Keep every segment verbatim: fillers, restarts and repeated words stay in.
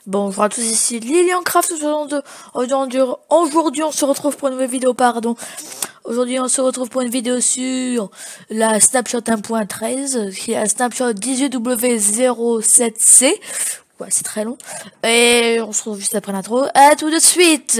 Bonjour à tous, ici Liliancraft. Aujourd'hui on se retrouve pour une nouvelle vidéo, pardon. Aujourd'hui on se retrouve pour une vidéo sur la Snapshot un point treize, qui est la Snapshot dix-huit W zéro sept C. Ouais, c'est très long. Et on se retrouve juste après l'intro. À tout de suite.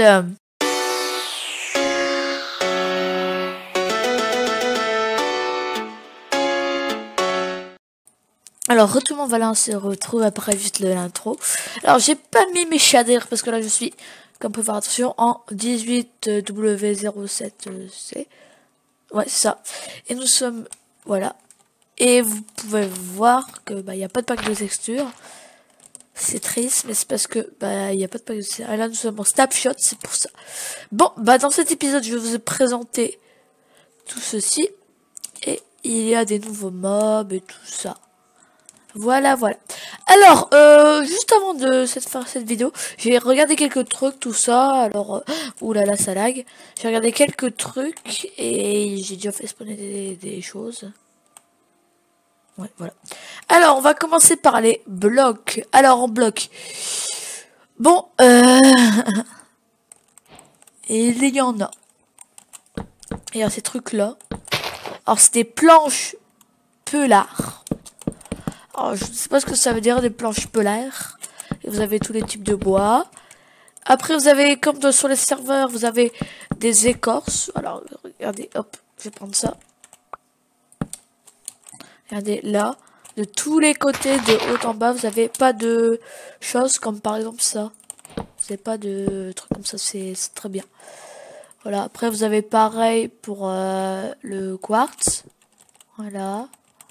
Alors, retournement voilà, on se retrouve après juste l'intro. Alors, j'ai pas mis mes shaders parce que là, je suis, comme vous pouvez voir, attention, en dix-huit W zéro sept C. Ouais, c'est ça. Et nous sommes, voilà. Et vous pouvez voir que, bah, il n'y a pas de pack de texture. C'est triste, mais c'est parce que, bah, il n'y a pas de pack de texture. Et là, nous sommes en snapshot, c'est pour ça. Bon, bah, dans cet épisode, je vais vous présenter tout ceci. Et il y a des nouveaux mobs et tout ça. Voilà, voilà. Alors, euh, juste avant de cette, faire cette vidéo, j'ai regardé quelques trucs, tout ça. Alors, euh, oulala, ça lag. J'ai regardé quelques trucs et j'ai déjà fait spawner des, des choses. Ouais, voilà. Alors, on va commencer par les blocs. Alors, en bloc. Bon, euh... et il y en a. Il y a ces trucs-là. Alors, c'est des planches pelard. Alors, je ne sais pas ce que ça veut dire, des planches polaires. Et vous avez tous les types de bois. Après, vous avez, comme de, sur les serveurs, vous avez des écorces. Alors, regardez, hop, je vais prendre ça. Regardez, là, de tous les côtés, de haut en bas, vous n'avez pas de choses comme par exemple ça. Vous n'avez pas de trucs comme ça, c'est très bien. Voilà, après, vous avez pareil pour euh, le quartz. Voilà.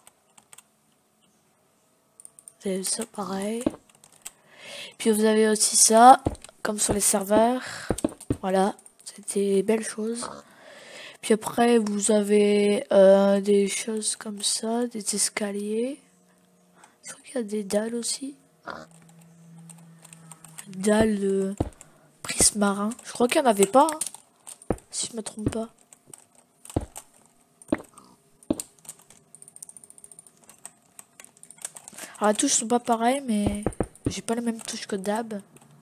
C'est ça pareil. Puis vous avez aussi ça, comme sur les serveurs. Voilà, c'est des belles choses. Puis après vous avez euh, des choses comme ça, des escaliers. Je crois qu'il y a des dalles aussi. Dalles de prismarin. Je crois qu'il n'y en avait pas, hein, si je me trompe pas. Alors les touches sont pas pareilles, mais j'ai pas les mêmes touches que d'hab.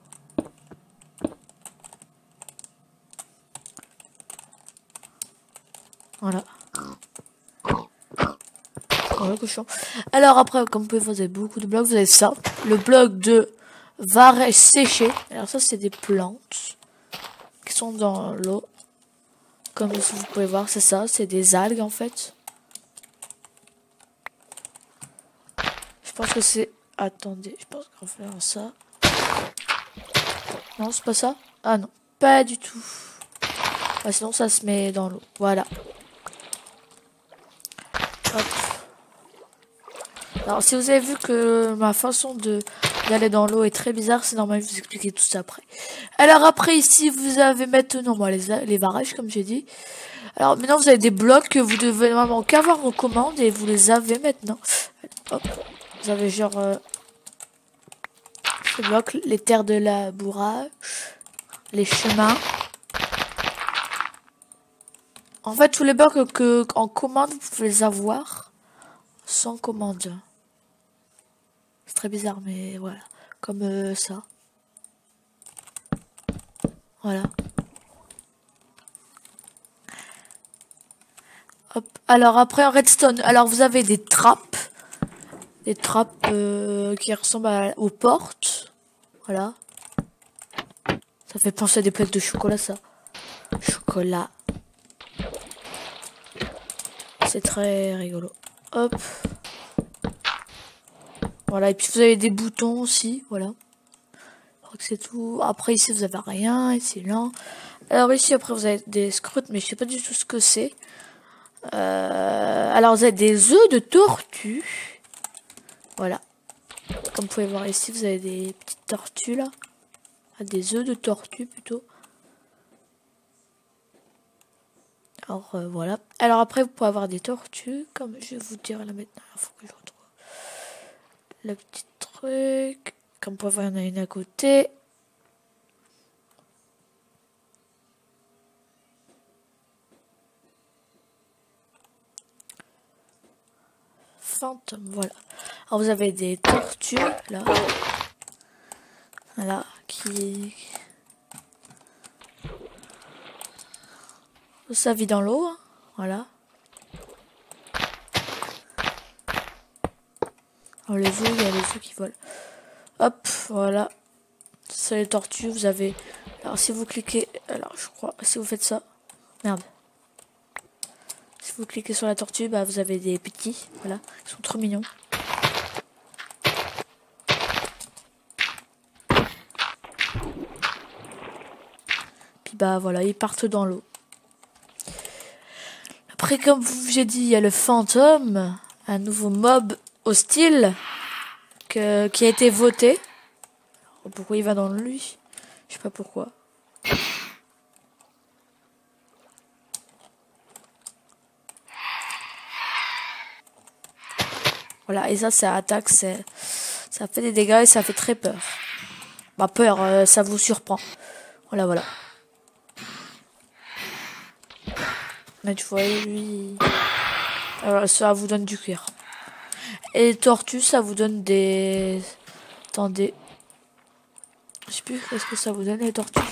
Voilà. Oh, le cochon. Alors après, comme vous pouvez voir, vous avez beaucoup de blocs. Vous avez ça, le bloc de varech séché. Alors ça, c'est des plantes qui sont dans l'eau. Comme vous pouvez voir, c'est ça, c'est des algues en fait. Je pense que c'est... Attendez, je pense qu'en faisant ça... Non, c'est pas ça? Ah non, pas du tout. Ah, sinon, ça se met dans l'eau. Voilà. Hop. Alors, si vous avez vu que ma façon de d'aller dans l'eau est très bizarre, c'est normal, je vais vous expliquer tout ça après. Alors, après, ici, vous avez maintenant moi, les, les varechs, comme j'ai dit. Alors, maintenant, vous avez des blocs que vous devez vraiment qu'avoir vos commandes et vous les avez maintenant. Hop. Vous avez genre... Euh, ces blocs, les terres de labourage, les chemins. En fait, tous les blocs que, que en commande, vous pouvez les avoir sans commande. C'est très bizarre, mais voilà. Comme euh, ça. Voilà. Hop. Alors après, en redstone, alors vous avez des trappes. Des trappes euh, qui ressemblent à, aux portes. Voilà. Ça fait penser à des plaques de chocolat, ça. Chocolat. C'est très rigolo. Hop. Voilà, et puis vous avez des boutons aussi, voilà. Je crois que c'est tout. Après ici vous avez rien, ici là. Alors ici après vous avez des scrutes, mais je sais pas du tout ce que c'est. Euh, alors vous avez des œufs de tortue. Voilà. Comme vous pouvez voir ici, vous avez des petites tortues là. Ah, des œufs de tortue plutôt. Alors euh, voilà. Alors après vous pouvez avoir des tortues, comme je vais vous dire là maintenant. Il faut que je retrouve le petit truc. Comme vous pouvez voir, il y en a une à côté. Fantôme, voilà. Alors vous avez des tortues là. Voilà, qui... Ça vit dans l'eau, hein. Voilà. Alors les œufs, il y a les œufs qui volent. Hop, voilà. C'est les tortues, vous avez... Alors si vous cliquez... Alors je crois, si vous faites ça... Merde. Si vous cliquez sur la tortue, bah vous avez des petits. Voilà, ils sont trop mignons. Puis bah voilà, ils partent dans l'eau. Après, comme j'ai dit, il y a le fantôme, un nouveau mob hostile que, qui a été voté. Pourquoi il va dans lui? Je sais pas pourquoi. Voilà, et ça, ça attaque, c'est, ça fait des dégâts et ça fait très peur. Bah peur, euh, ça vous surprend. Voilà, voilà. Mais tu vois, lui... Alors, ça vous donne du cuir. Et les tortues, ça vous donne des... Attendez. Je sais plus, qu'est-ce que ça vous donne, les tortues?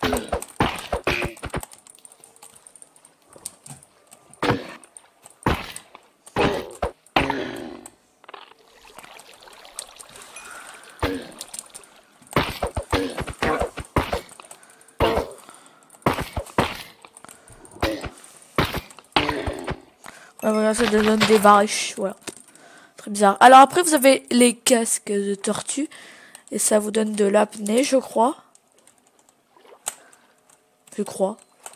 Ouais, voilà, ça donne des vaches, voilà. Très bizarre. Alors après, vous avez les casques de tortue. Et ça vous donne de l'apnée, je crois. Je crois.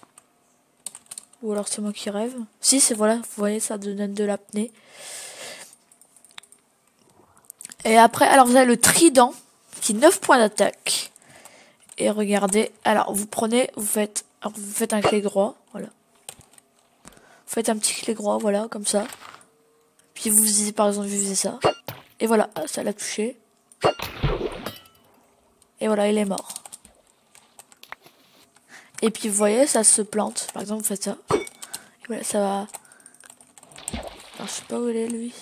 Ou alors c'est moi qui rêve. Si, c'est voilà, vous voyez, ça donne de l'apnée. Et après, alors vous avez le trident, qui est neuf points d'attaque. Et regardez, alors vous prenez, vous faites, alors vous faites un clé droit, voilà. Vous faites un petit clé droit, voilà, comme ça. Puis vous faisiez, par exemple, je faisais ça. Et voilà, ça l'a touché. Et voilà, il est mort. Et puis vous voyez, ça se plante. Par exemple, vous faites ça. Et voilà, ça va... Alors, je sais pas où il est, lui.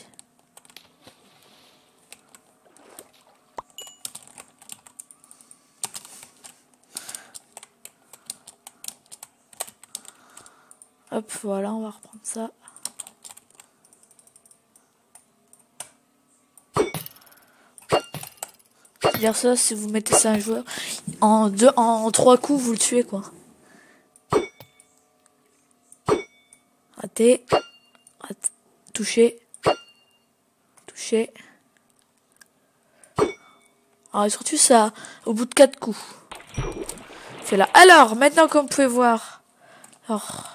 Hop, voilà, on va reprendre ça. C'est-à-dire ça, si vous mettez ça à un joueur, en deux, en trois coups, vous le tuez, quoi. Raté. Raté. Touché. Touché. Alors, et surtout ça, au bout de quatre coups. C'est là. Alors, maintenant, comme vous pouvez voir. Alors.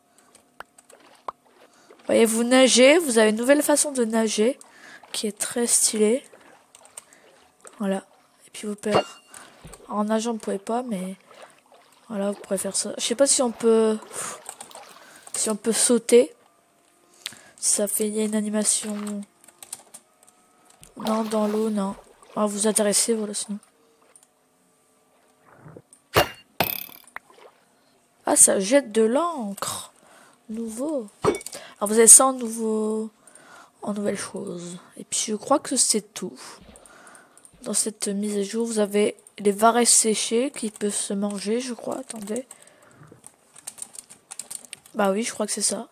Voyez, vous nagez. Vous avez une nouvelle façon de nager. Qui est très stylée. Voilà. Et puis, vous pouvez... En nageant, vous pouvez pas, mais... Voilà, vous pourrez faire ça. Je sais pas si on peut... Si on peut sauter. Ça fait... Il y a une animation... Non, dans l'eau, non. Ah, vous intéressez, voilà, sinon. Ah, ça jette de l'encre. Nouveau. Alors, vous avez ça en nouveau... En nouvelle chose. Et puis, je crois que c'est tout. Dans cette mise à jour, vous avez les varechs séchés qui peuvent se manger, je crois. Attendez. Bah oui, je crois que c'est ça.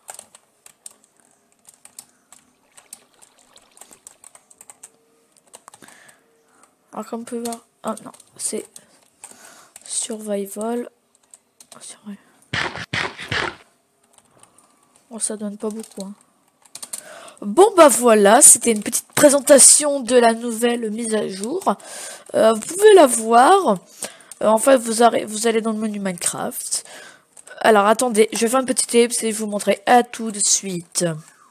Alors, comme on peut voir... Ah non, c'est... Survival. Bon, ça donne pas beaucoup, hein. Bon bah voilà, c'était une petite présentation de la nouvelle mise à jour. Euh, vous pouvez la voir. Euh, en fait, vous, vous allez dans le menu Minecraft. Alors attendez, je vais faire une petite ellipse et je vous montrer à tout de suite.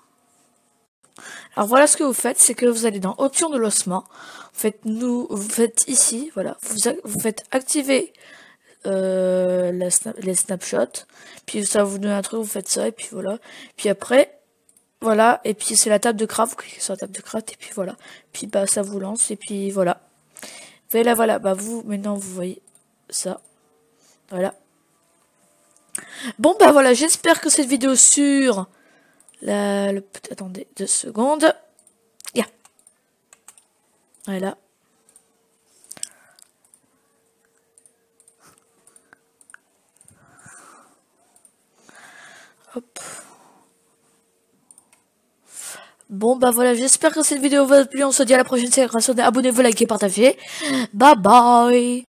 Alors voilà ce que vous faites, c'est que vous allez dans option de lancement. Vous faites nous, vous faites ici, voilà, vous, vous faites activer euh, la snap, les snapshots. Puis ça vous donne un truc, vous faites ça et puis voilà. Puis après. Voilà, et puis c'est la table de craft, vous cliquez sur la table de craft, et puis voilà. Puis bah ça vous lance, et puis voilà. Voilà, voilà, bah vous, maintenant vous voyez ça. Voilà. Bon bah voilà, j'espère que cette vidéo sur la... Le, attendez, deux secondes. Yeah. Voilà. Hop. Bon bah voilà, j'espère que cette vidéo vous a plu. On se dit à la prochaine séquence. Abonnez-vous, likez, partagez. Bye bye.